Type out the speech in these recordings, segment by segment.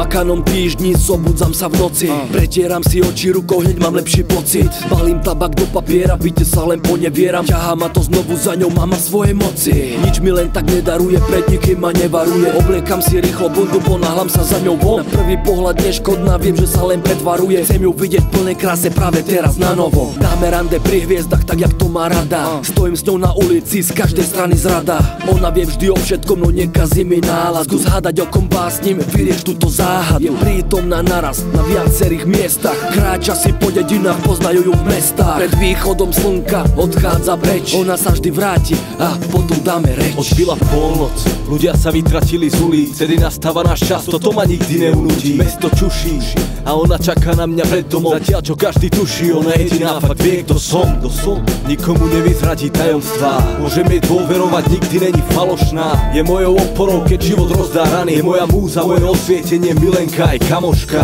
namakanom týždni zobudzam sa v noci. Pretieram si oči rukou, hneď mám lepší pocit. Balím tabak do papiera, byte sa len ponevieram. Ťahá ma to znovu za ňou, mama svoje moci. Nič mi len tak nedaruje, pred nikým ma nevaruje. Obliekam si rýchlo bundu, ponáhlam sa za ňou von. Na prvý pohľad neškodná, viem, že sa len pretvaruje. Chcem ju vidieť v plnej kráse práve teraz na novo. Dáme rande pri hviezdach, tak jak to má rada. Stojím s ňou na ulici, z každej strany zrada. Ona vie vždy o všetkom, no nekazí mi náladu. Skús hádať, o kom básnim, vyrieš túto záhadu. Je prítomná naraz na viacerých miestach. Kráča si po dedinách, poznajú ju v mestách. Pred východom slnka odchádza preč. Ona sa vždy vráti a potom dáme reč. Odbila polnoc, ľudia sa vytratili z ulic. Vtedy nastáva náš čas, toto ma nikdy neunudí. Mesto čuší a ona čaká na mňa pred domom. Zatiaľ čo každý tuší, ona jediná fakt vie, kto som. Nikomu nevyzradí tajomstvá, môžem jej dôverovať, nikdy není falošná. Je mojou oporou, keď život rozdá rany. Je moja múza, moje osvietenie, milenka aj kamoška.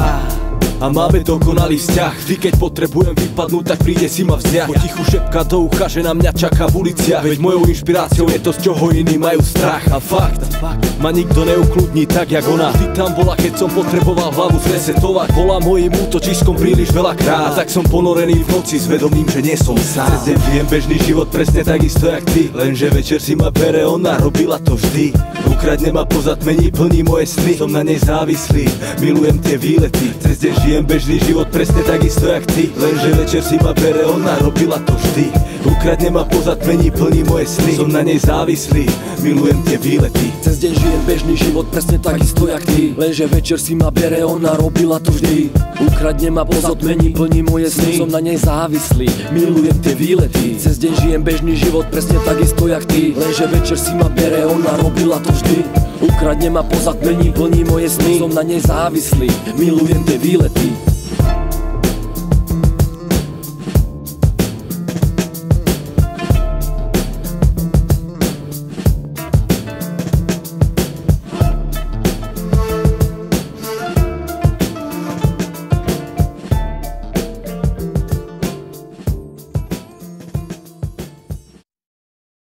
A máme dokonalý vzťah. Vždy keď potrebujem vypadnúť, tak príde si ma vziať. Potichu šepka do ucha, že na mňa čaká v uliciach. Veď mojou inšpiráciou je to, z čoho iní majú strach. A fakt, ma nikto neukludní tak jak ona. Vždy tam bola, keď som potreboval hlavu zresetovať. Bola mojím útočiskom príliš veľakrát. Tak som ponorený v noci s vedomím, že nie som sám. Cez deň žijem bežný život presne takisto jak ty. Lenže večer si ma bere ona, robila to vždy. Ukradne ma po zatmení, plní moje sny. Som na nej závislý, milujem tie výlety. Cez deň žijem bežný život presne takisto jak ty. Lenže večer si ma bere ona, robila to vždy. Ukradne ma po zatmení, plní moje sny. Som na nej závislý, milujem tie výlety. Cez deň žijem bežný život presne takisto jak ty. Lenže večer si ma bere ona, robila to vždy. Ukradne ma po zatmení, plní moje sny. Som na nej závislý, milujem tie výlety. Cez deň žijem bežný život presne takisto jak ty. Lenže večer si ma bere ona, robila to vždy. Ukradne ma po zatmení, plní moje sny. Som na nej závislý, milujem tie výlety.